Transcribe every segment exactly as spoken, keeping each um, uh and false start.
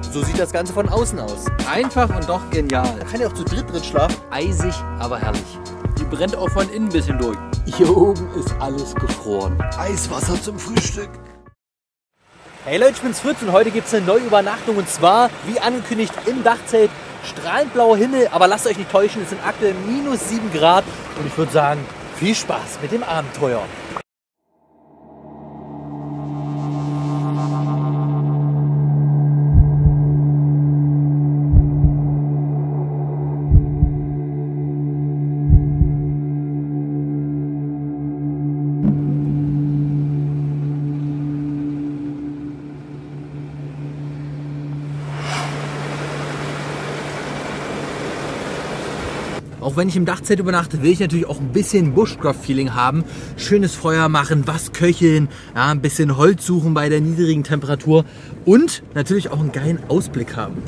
So sieht das Ganze von außen aus. Einfach und doch genial. Da kann ja auch zu dritt drin schlafen. Eisig, aber herrlich. Die brennt auch von innen ein bisschen durch. Hier oben ist alles gefroren. Eiswasser zum Frühstück. Hey Leute, ich bin's Fritz und heute gibt es eine neue Übernachtung und zwar, wie angekündigt, im Dachzelt. Strahlend blauer Himmel, aber lasst euch nicht täuschen, es sind aktuell minus sieben Grad und ich würde sagen, viel Spaß mit dem Abenteuer. Auch wenn ich im Dachzelt übernachte, will ich natürlich auch ein bisschen Bushcraft-Feeling haben. Schönes Feuer machen, was köcheln, ja, ein bisschen Holz suchen bei der niedrigen Temperatur und natürlich auch einen geilen Ausblick haben.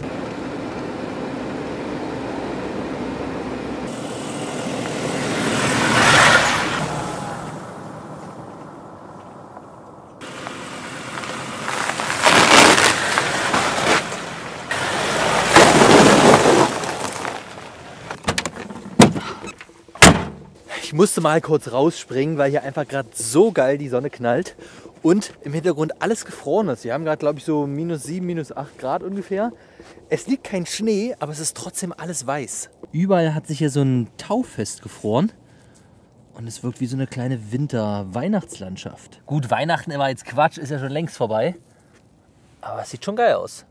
Ich musste mal kurz rausspringen, weil hier einfach gerade so geil die Sonne knallt und im Hintergrund alles gefroren ist. Wir haben gerade, glaube ich, so minus sieben, minus acht Grad ungefähr. Es liegt kein Schnee, aber es ist trotzdem alles weiß. Überall hat sich hier so ein Tau festgefroren und es wirkt wie so eine kleine Winter-Weihnachtslandschaft. Gut, Weihnachten immer jetzt Quatsch, ist ja schon längst vorbei, aber es sieht schon geil aus.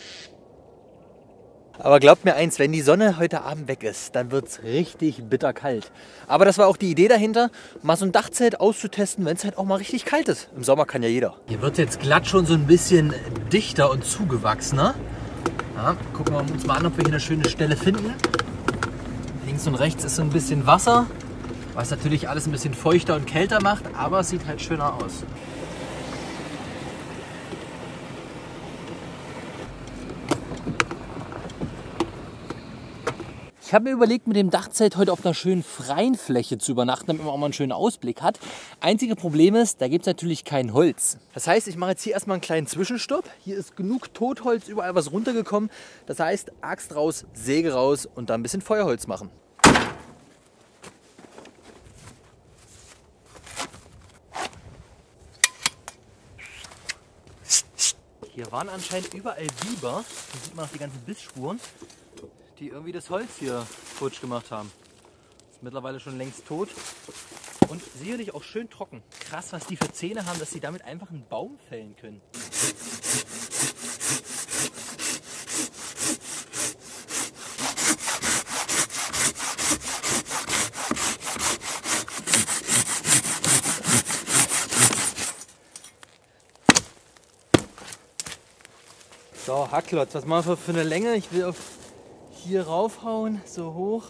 Aber glaubt mir eins, wenn die Sonne heute Abend weg ist, dann wird es richtig bitterkalt. Aber das war auch die Idee dahinter, mal so ein Dachzelt auszutesten, wenn es halt auch mal richtig kalt ist. Im Sommer kann ja jeder. Hier wird jetzt glatt schon so ein bisschen dichter und zugewachsener. Ja, gucken wir uns mal an, ob wir hier eine schöne Stelle finden. Links und rechts ist so ein bisschen Wasser, was natürlich alles ein bisschen feuchter und kälter macht, aber es sieht halt schöner aus. Ich habe mir überlegt, mit dem Dachzelt heute auf einer schönen freien Fläche zu übernachten, damit man auch mal einen schönen Ausblick hat. Einzige Problem ist, da gibt es natürlich kein Holz. Das heißt, ich mache jetzt hier erstmal einen kleinen Zwischenstopp. Hier ist genug Totholz, überall was runtergekommen. Das heißt, Axt raus, Säge raus und dann ein bisschen Feuerholz machen. Hier waren anscheinend überall Biber. Hier sieht man auch die ganzen Bissspuren, die irgendwie das Holz hier futsch gemacht haben. Ist mittlerweile schon längst tot und sicherlich auch schön trocken. Krass, was die für Zähne haben, dass sie damit einfach einen Baum fällen können. So, Hackklotz, was machen wir für eine Länge? Ich will auf hier raufhauen, so hoch.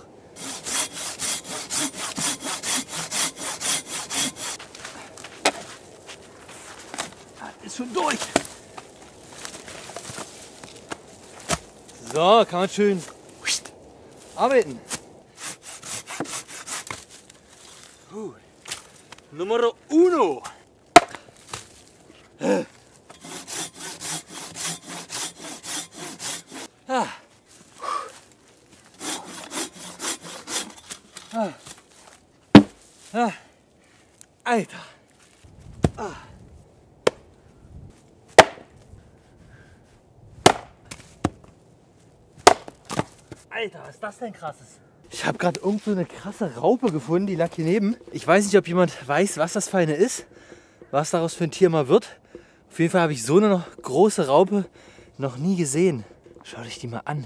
Ist schon durch. So, kann man schön arbeiten. Uh, Numero uno. Ah. Ah. Ah. Alter. Ah. Alter, was ist das denn krasses? Ich habe gerade irgendwo eine krasse Raupe gefunden, die lag hier neben. Ich weiß nicht, ob jemand weiß, was das für eine ist, was daraus für ein Tier mal wird. Auf jeden Fall habe ich so eine noch große Raupe noch nie gesehen. Schau dich die mal an.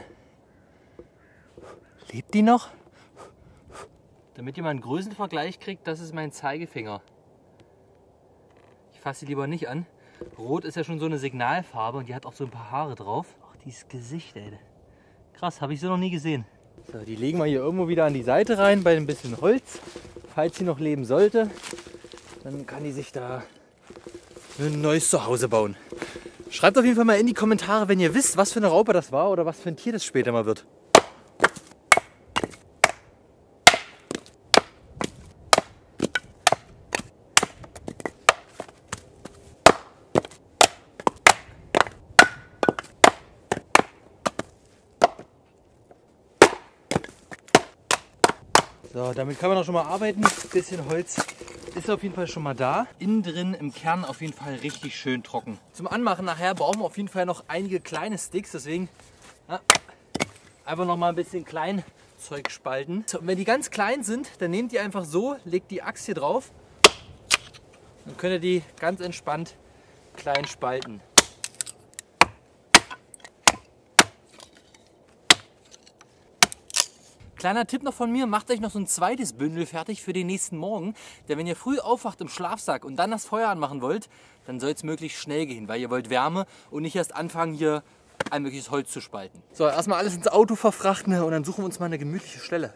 Lebt die noch? Damit ihr mal einen Größenvergleich kriegt, das ist mein Zeigefinger. Ich fasse sie lieber nicht an. Rot ist ja schon so eine Signalfarbe und die hat auch so ein paar Haare drauf. Ach, dieses Gesicht, ey. Krass, habe ich so noch nie gesehen. So, die legen wir hier irgendwo wieder an die Seite rein bei ein bisschen Holz. Falls sie noch leben sollte, dann kann die sich da ein neues Zuhause bauen. Schreibt auf jeden Fall mal in die Kommentare, wenn ihr wisst, was für eine Raupe das war oder was für ein Tier das später mal wird. So, damit kann man auch schon mal arbeiten. Ein bisschen Holz ist auf jeden Fall schon mal da. Innen drin im Kern auf jeden Fall richtig schön trocken. Zum Anmachen nachher brauchen wir auf jeden Fall noch einige kleine Sticks. Deswegen ja, einfach noch mal ein bisschen Kleinzeug spalten. So, und wenn die ganz klein sind, dann nehmt ihr einfach so, legt die Axt hier drauf. Dann könnt ihr die ganz entspannt klein spalten. Kleiner Tipp noch von mir, macht euch noch so ein zweites Bündel fertig für den nächsten Morgen. Denn wenn ihr früh aufwacht im Schlafsack und dann das Feuer anmachen wollt, dann soll es möglichst schnell gehen, weil ihr wollt Wärme und nicht erst anfangen, hier ein mögliches Holz zu spalten. So, erstmal alles ins Auto verfrachten und dann suchen wir uns mal eine gemütliche Stelle.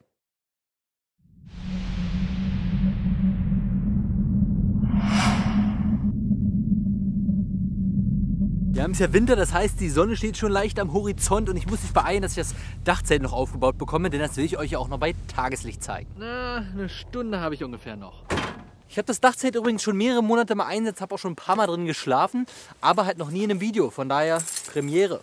Wir haben es ja Winter, das heißt, die Sonne steht schon leicht am Horizont und ich muss mich beeilen, dass ich das Dachzelt noch aufgebaut bekomme, denn das will ich euch ja auch noch bei Tageslicht zeigen. Na, eine Stunde habe ich ungefähr noch. Ich habe das Dachzelt übrigens schon mehrere Monate mal eingesetzt, habe auch schon ein paar Mal drin geschlafen, aber halt noch nie in einem Video, von daher Premiere.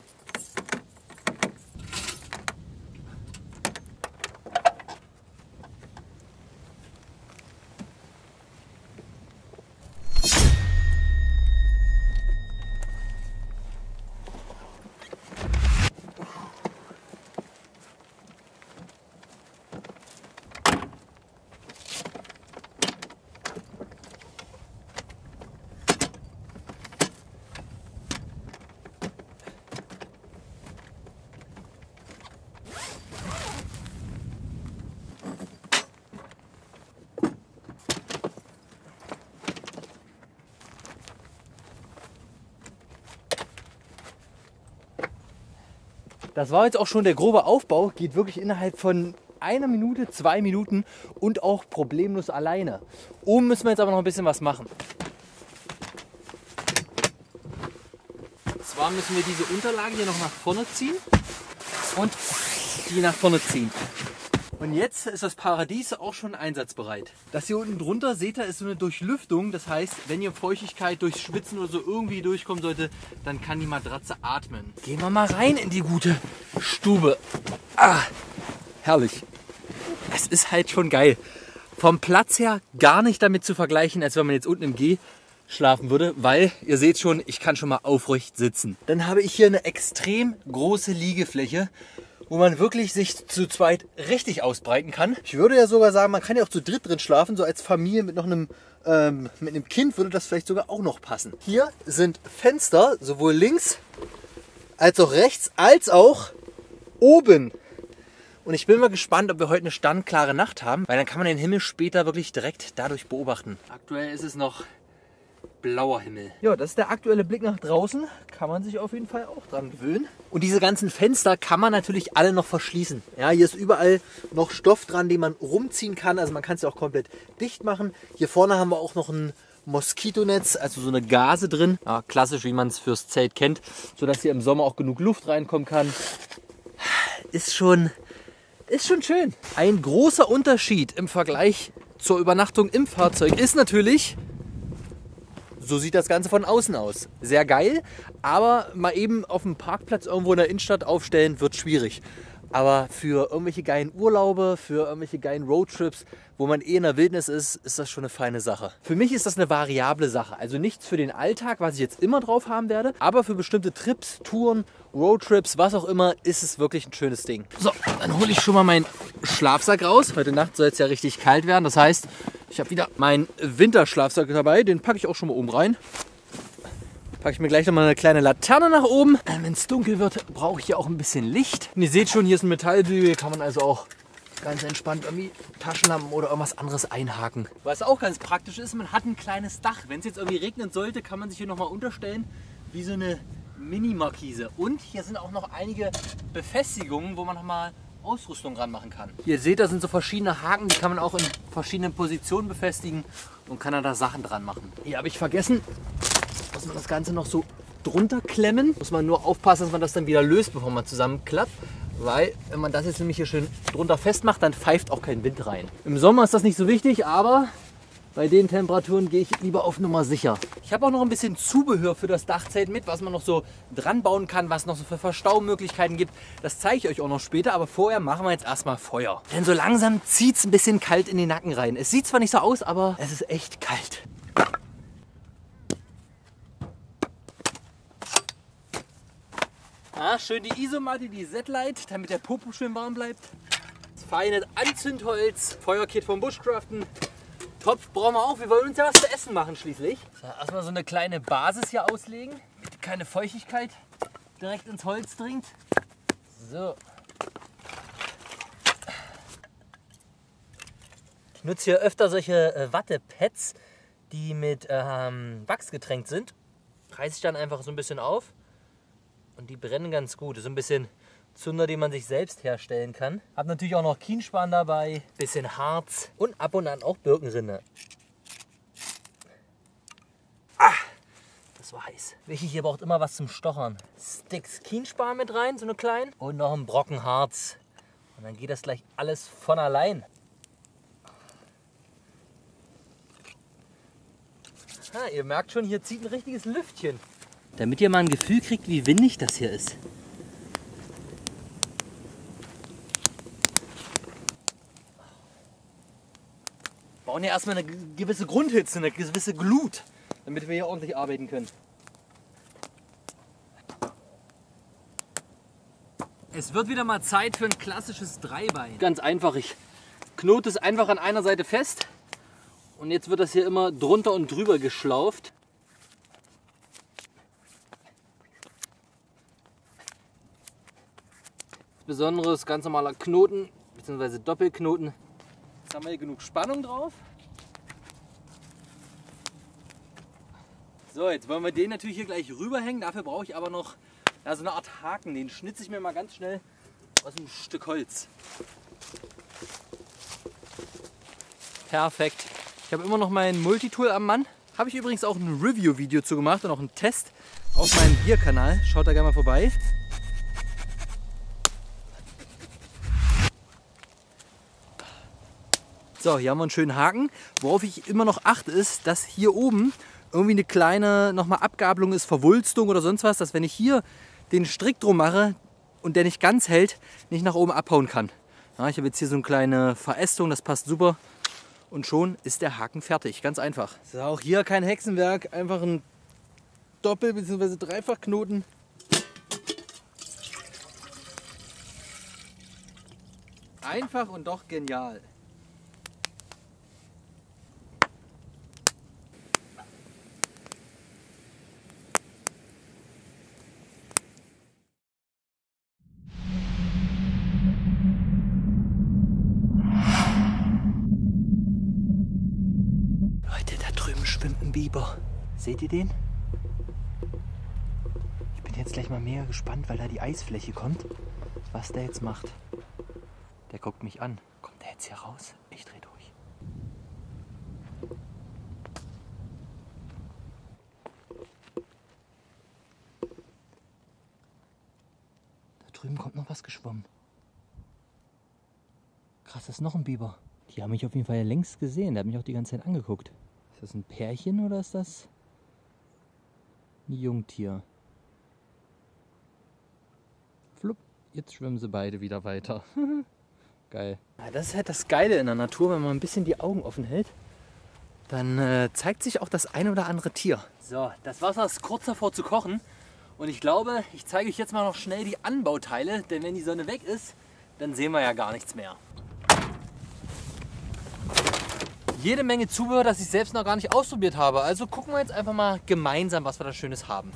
Das war jetzt auch schon der grobe Aufbau, geht wirklich innerhalb von einer Minute, zwei Minuten und auch problemlos alleine. Oben müssen wir jetzt aber noch ein bisschen was machen. Und zwar müssen wir diese Unterlage hier noch nach vorne ziehen und die nach vorne ziehen. Und jetzt ist das Paradies auch schon einsatzbereit. Das hier unten drunter, seht ihr, ist so eine Durchlüftung. Das heißt, wenn ihr Feuchtigkeit durch Schwitzen oder so irgendwie durchkommen sollte, dann kann die Matratze atmen. Gehen wir mal rein in die gute Stube. Ah, herrlich. Es ist halt schon geil. Vom Platz her gar nicht damit zu vergleichen, als wenn man jetzt unten im G schlafen würde, weil ihr seht schon, ich kann schon mal aufrecht sitzen. Dann habe ich hier eine extrem große Liegefläche, wo man wirklich sich zu zweit richtig ausbreiten kann. Ich würde ja sogar sagen, man kann ja auch zu dritt drin schlafen, so als Familie mit noch einem, ähm, mit einem Kind würde das vielleicht sogar auch noch passen. Hier sind Fenster, sowohl links als auch rechts, als auch oben. Und ich bin mal gespannt, ob wir heute eine standklare Nacht haben, weil dann kann man den Himmel später wirklich direkt dadurch beobachten. Aktuell ist es noch blauer Himmel. Ja, das ist der aktuelle Blick nach draußen. Kann man sich auf jeden Fall auch dran gewöhnen. Und diese ganzen Fenster kann man natürlich alle noch verschließen. Ja, hier ist überall noch Stoff dran, den man rumziehen kann. Also man kann es ja auch komplett dicht machen. Hier vorne haben wir auch noch ein Moskitonetz, also so eine Gase drin. Ja, klassisch, wie man es fürs Zelt kennt, sodass hier im Sommer auch genug Luft reinkommen kann. Ist schon, ist schon schön. Ein großer Unterschied im Vergleich zur Übernachtung im Fahrzeug ist natürlich, so sieht das Ganze von außen aus. Sehr geil, aber mal eben auf dem Parkplatz irgendwo in der Innenstadt aufstellen, wird schwierig. Aber für irgendwelche geilen Urlaube, für irgendwelche geilen Roadtrips, wo man eh in der Wildnis ist, ist das schon eine feine Sache. Für mich ist das eine variable Sache. Also nichts für den Alltag, was ich jetzt immer drauf haben werde. Aber für bestimmte Trips, Touren, Roadtrips, was auch immer, ist es wirklich ein schönes Ding. So, dann hole ich schon mal meinen Schlafsack raus. Heute Nacht soll es ja richtig kalt werden. Das heißt, ich habe wieder meinen Winterschlafsack dabei. Den packe ich auch schon mal oben rein. Packe ich mir gleich noch mal eine kleine Laterne nach oben. Wenn es dunkel wird, brauche ich hier auch ein bisschen Licht. Und ihr seht schon, hier ist ein Metallbügel. Hier kann man also auch ganz entspannt irgendwie Taschenlampen oder irgendwas anderes einhaken. Was auch ganz praktisch ist, man hat ein kleines Dach. Wenn es jetzt irgendwie regnen sollte, kann man sich hier noch mal unterstellen, wie so eine Mini-Markise. Und hier sind auch noch einige Befestigungen, wo man noch mal Ausrüstung ranmachen kann. Ihr seht, da sind so verschiedene Haken, die kann man auch in verschiedenen Positionen befestigen und kann da Sachen dran machen. Hier habe ich vergessen, muss man das Ganze noch so drunter klemmen. Muss man nur aufpassen, dass man das dann wieder löst, bevor man zusammenklappt. Weil, wenn man das jetzt nämlich hier schön drunter festmacht, dann pfeift auch kein Wind rein. Im Sommer ist das nicht so wichtig, aber Bei den Temperaturen gehe ich lieber auf Nummer sicher. Ich habe auch noch ein bisschen Zubehör für das Dachzelt mit, was man noch so dran bauen kann, was noch so für Verstaumöglichkeiten gibt. Das zeige ich euch auch noch später, aber vorher machen wir jetzt erstmal Feuer. Denn so langsam zieht es ein bisschen kalt in den Nacken rein. Es sieht zwar nicht so aus, aber es ist echt kalt. Ah, schön die Isomatte, die Z-Light, damit der Popo schön warm bleibt. Das feine Anzündholz, Feuerkit vom Bushcraften. Topf brauchen wir auch, wir wollen uns ja was zu essen machen schließlich. So, erstmal so eine kleine Basis hier auslegen, damit keine Feuchtigkeit direkt ins Holz dringt. So. Ich nutze hier öfter solche äh, Wattepads, die mit ähm, Wachs getränkt sind. Reiße ich dann einfach so ein bisschen auf. Und die brennen ganz gut. Das ist ein bisschen Zunder, den man sich selbst herstellen kann. Hab natürlich auch noch Kienspan dabei, bisschen Harz und ab und an auch Birkenrinde. Ah, das war heiß. Wichtig, hier braucht immer was zum Stochern. Sticks Kienspan mit rein, so eine kleinen. Und noch ein Brocken Harz. Und dann geht das gleich alles von allein. Ah, ihr merkt schon, hier zieht ein richtiges Lüftchen. Damit ihr mal ein Gefühl kriegt, wie windig das hier ist. Wir brauchen ja erstmal eine gewisse Grundhitze, eine gewisse Glut, damit wir hier ordentlich arbeiten können. Es wird wieder mal Zeit für ein klassisches Dreibein. Ganz einfach, ich knote es einfach an einer Seite fest und jetzt wird das hier immer drunter und drüber geschlauft. Besonderes, ganz normaler Knoten bzw. Doppelknoten. Jetzt haben wir hier genug Spannung drauf. So, jetzt wollen wir den natürlich hier gleich rüberhängen. Dafür brauche ich aber noch ja, so eine Art Haken. Den schnitze ich mir mal ganz schnell aus einem Stück Holz. Perfekt. Ich habe immer noch mein Multitool am Mann. Habe ich übrigens auch ein Review-Video zu gemacht und auch einen Test auf meinem Bierkanal. Schaut da gerne mal vorbei. So, hier haben wir einen schönen Haken. Worauf ich immer noch achte, ist, dass hier oben irgendwie eine kleine nochmal Abgabelung ist, Verwulstung oder sonst was, dass wenn ich hier den Strick drum mache und der nicht ganz hält, nicht nach oben abhauen kann. Ja, ich habe jetzt hier so eine kleine Verästung, das passt super. Und schon ist der Haken fertig, ganz einfach. So, auch hier kein Hexenwerk, einfach ein Doppel- bzw. Dreifachknoten. Einfach und doch genial. Leute, da drüben schwimmt ein Biber. Seht ihr den? Ich bin jetzt gleich mal mega gespannt, weil da die Eisfläche kommt, was der jetzt macht. Der guckt mich an. Kommt der jetzt hier raus? Ich dreh durch. Da drüben kommt noch was geschwommen. Krass, das ist noch ein Biber. Die haben mich auf jeden Fall längst gesehen. Der hat mich auch die ganze Zeit angeguckt. Ist das ein Pärchen oder ist das ein Jungtier? Flupp, jetzt schwimmen sie beide wieder weiter. Geil. Ja, das ist halt das Geile in der Natur, wenn man ein bisschen die Augen offen hält. Dann äh, zeigt sich auch das ein oder andere Tier. So, das Wasser ist kurz davor zu kochen. Und ich glaube, ich zeige euch jetzt mal noch schnell die Anbauteile. Denn wenn die Sonne weg ist, dann sehen wir ja gar nichts mehr. Jede Menge Zubehör, das ich selbst noch gar nicht ausprobiert habe. Also gucken wir jetzt einfach mal gemeinsam, was wir da Schönes haben.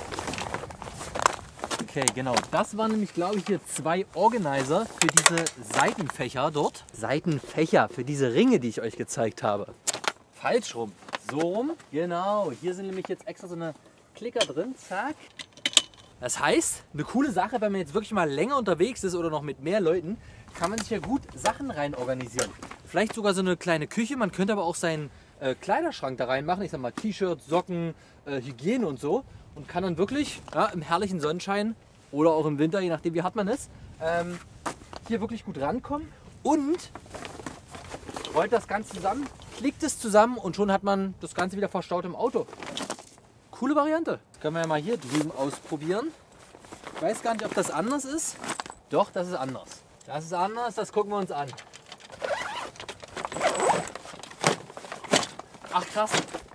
Okay, genau. Das waren nämlich, glaube ich, hier zwei Organizer für diese Seitenfächer dort. Seitenfächer für diese Ringe, die ich euch gezeigt habe. Falsch rum. So rum. Genau. Hier sind nämlich jetzt extra so eine Klicker drin. Zack. Das heißt, eine coole Sache, wenn man jetzt wirklich mal länger unterwegs ist oder noch mit mehr Leuten, kann man sich ja gut Sachen rein organisieren. Vielleicht sogar so eine kleine Küche. Man könnte aber auch seinen äh, Kleiderschrank da reinmachen. Ich sag mal T-Shirts, Socken, äh, Hygiene und so. Und kann dann wirklich ja, im herrlichen Sonnenschein oder auch im Winter, je nachdem wie hart man ist, ähm, hier wirklich gut rankommen. Und rollt das Ganze zusammen klickt es zusammen und schon hat man das Ganze wieder verstaut im Auto. Coole Variante. Das können wir ja mal hier drüben ausprobieren. Ich weiß gar nicht, ob das anders ist. Doch, das ist anders. Das ist anders, das gucken wir uns an. Ach krass.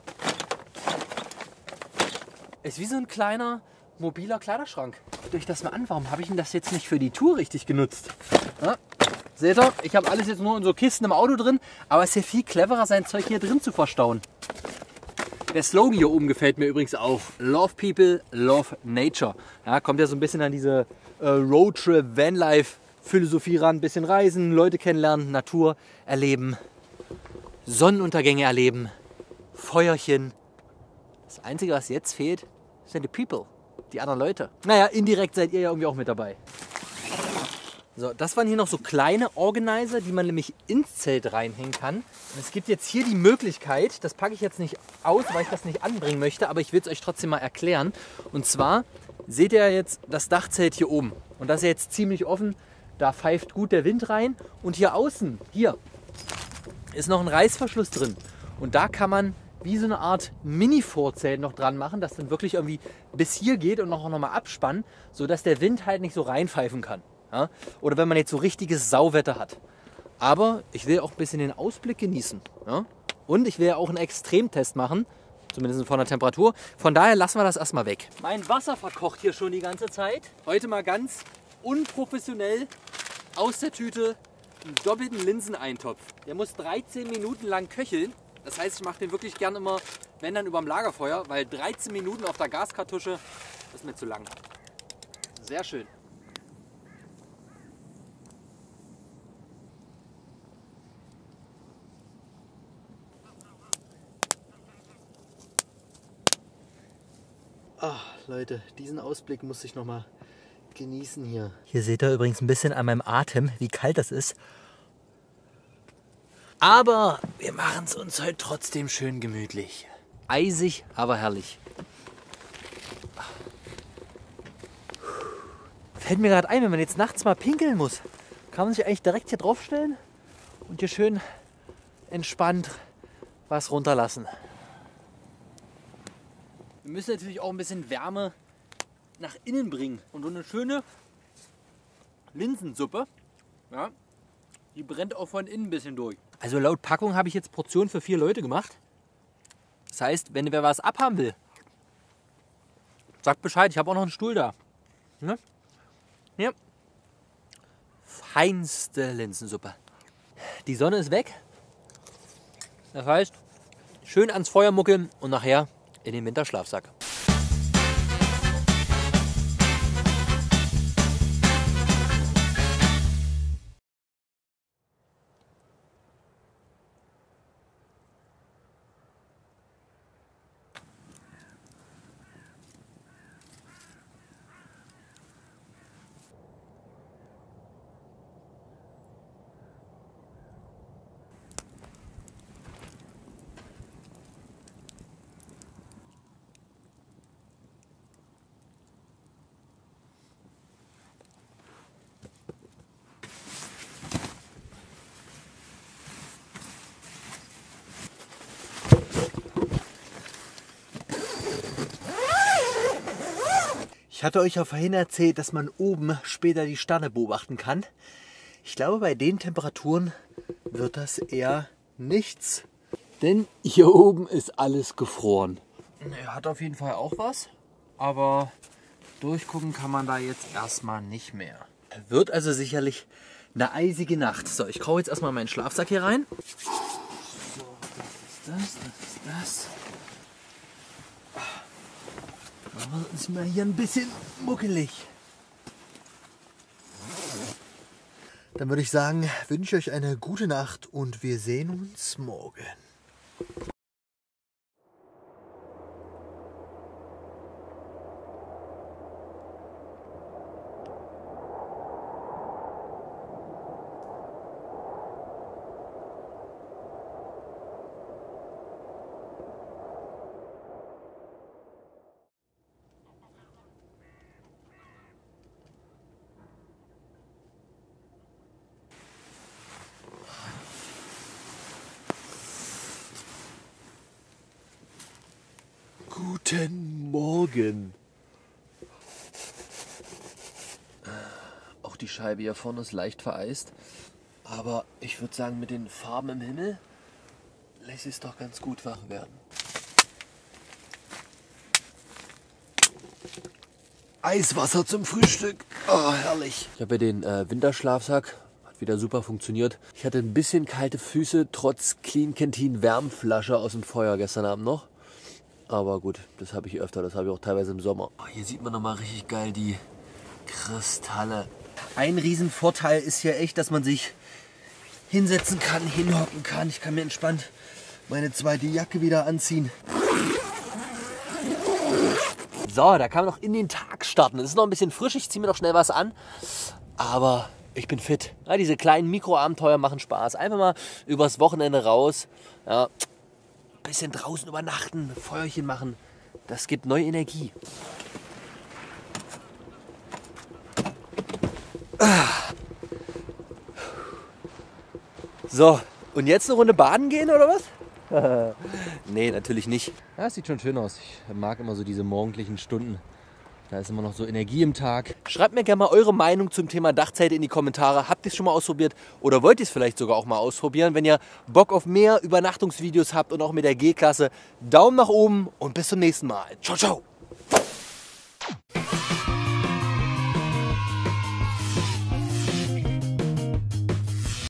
Ist wie so ein kleiner mobiler Kleiderschrank. Guckt euch das mal an, warum habe ich denn das jetzt nicht für die Tour richtig genutzt? Ja, seht ihr, ich habe alles jetzt nur in so Kisten im Auto drin, aber es ist ja viel cleverer, sein Zeug hier drin zu verstauen. Der Slogan hier oben gefällt mir übrigens auch. Love people, love nature. Ja, kommt ja so ein bisschen an diese äh, Roadtrip, Vanlife-Philosophie ran. Ein bisschen reisen, Leute kennenlernen, Natur erleben, Sonnenuntergänge erleben, Feuerchen. Das Einzige, was jetzt fehlt, sind die People, die anderen Leute. Naja, indirekt seid ihr ja irgendwie auch mit dabei. So, das waren hier noch so kleine Organizer, die man nämlich ins Zelt reinhängen kann. Und es gibt jetzt hier die Möglichkeit, das packe ich jetzt nicht aus, weil ich das nicht anbringen möchte, aber ich will es euch trotzdem mal erklären. Und zwar seht ihr jetzt das Dachzelt hier oben. Und das ist jetzt ziemlich offen, da pfeift gut der Wind rein. Und hier außen, hier, ist noch ein Reißverschluss drin. Und da kann man wie so eine Art Mini-Vorzelt noch dran machen, das dann wirklich irgendwie bis hier geht und noch, noch mal abspannen, sodass der Wind halt nicht so reinpfeifen kann. Ja? Oder wenn man jetzt so richtiges Sauwetter hat. Aber ich will auch ein bisschen den Ausblick genießen. Ja? Und ich will ja auch einen Extremtest machen, zumindest von der Temperatur. Von daher lassen wir das erstmal weg. Mein Wasser verkocht hier schon die ganze Zeit. Heute mal ganz unprofessionell aus der Tüte einen doppelten Linseneintopf. Der muss dreizehn Minuten lang köcheln. Das heißt, ich mache den wirklich gern immer, wenn dann überm Lagerfeuer, weil dreizehn Minuten auf der Gaskartusche ist mir zu lang. Sehr schön. Ach, Leute, diesen Ausblick muss ich noch mal genießen hier. Hier seht ihr übrigens ein bisschen an meinem Atem, wie kalt das ist. Aber wir machen es uns heute trotzdem schön gemütlich. Eisig, aber herrlich. Fällt mir gerade ein, wenn man jetzt nachts mal pinkeln muss, kann man sich eigentlich direkt hier draufstellen und hier schön entspannt was runterlassen. Wir müssen natürlich auch ein bisschen Wärme nach innen bringen. Und so eine schöne Linsensuppe, ja, die brennt auch von innen ein bisschen durch. Also laut Packung habe ich jetzt Portionen für vier Leute gemacht. Das heißt, wenn wer was abhaben will, sagt Bescheid, ich habe auch noch einen Stuhl da. Ne? Ja. Feinste Linsensuppe. Die Sonne ist weg. Das heißt, schön ans Feuer muckeln und nachher in den Winterschlafsack. Ich hatte euch ja vorhin erzählt, dass man oben später die Sterne beobachten kann. Ich glaube, bei den Temperaturen wird das eher nichts. Denn hier oben ist alles gefroren. Er hat auf jeden Fall auch was, aber durchgucken kann man da jetzt erstmal nicht mehr. Wird also sicherlich eine eisige Nacht. So, ich kraue jetzt erstmal meinen Schlafsack hier rein. So, das ist das, das ist das. Aber ist mir hier ein bisschen muckelig. Dann würde ich sagen, wünsche ich euch eine gute Nacht und wir sehen uns morgen. Guten Morgen. Auch die Scheibe hier vorne ist leicht vereist. Aber ich würde sagen, mit den Farben im Himmel lässt es doch ganz gut wach werden. Eiswasser zum Frühstück. Oh, herrlich. Ich habe ja den äh, Winterschlafsack. Hat wieder super funktioniert. Ich hatte ein bisschen kalte Füße, trotz Clean Canteen Wärmflasche aus dem Feuer gestern Abend noch. Aber gut, das habe ich öfter. Das habe ich auch teilweise im Sommer. Oh, hier sieht man nochmal richtig geil die Kristalle. Ein Riesenvorteil ist hier echt, dass man sich hinsetzen kann, hinhocken kann. Ich kann mir entspannt meine zweite Jacke wieder anziehen. So, da kann man noch in den Tag starten. Es ist noch ein bisschen frisch, ich ziehe mir noch schnell was an. Aber ich bin fit. Ja, diese kleinen Mikroabenteuer machen Spaß. Einfach mal übers Wochenende raus. Ja, ein bisschen draußen übernachten, Feuerchen machen. Das gibt neue Energie. So, und jetzt eine Runde baden gehen oder was? Nee, natürlich nicht. Ja, das sieht schon schön aus. Ich mag immer so diese morgendlichen Stunden. Da ist immer noch so Energie im Tag. Schreibt mir gerne mal eure Meinung zum Thema Dachzelte in die Kommentare. Habt ihr es schon mal ausprobiert oder wollt ihr es vielleicht sogar auch mal ausprobieren? Wenn ihr Bock auf mehr Übernachtungsvideos habt und auch mit der G-Klasse, Daumen nach oben und bis zum nächsten Mal. Ciao, ciao!